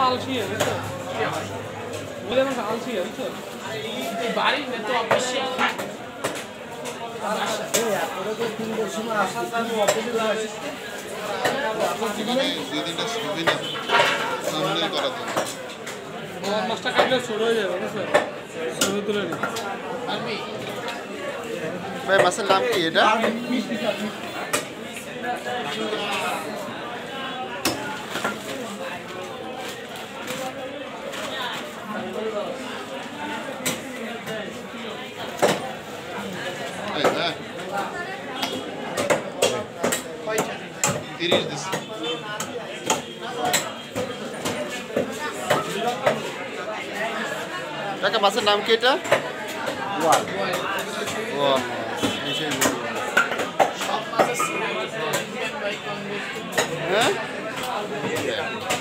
আলসি বুঝছো বলে মাছ আলসি বুঝছো বাড়ি না তো অফিসিয়াল মাছটা কাটলে ছোট হয়ে যাবে বুঝছো ছবি তুলে নি ভাই মাছের নাম কি এটা কাকা মাছের নাম কি এটা Boal. Boal Mas. হ্যাঁ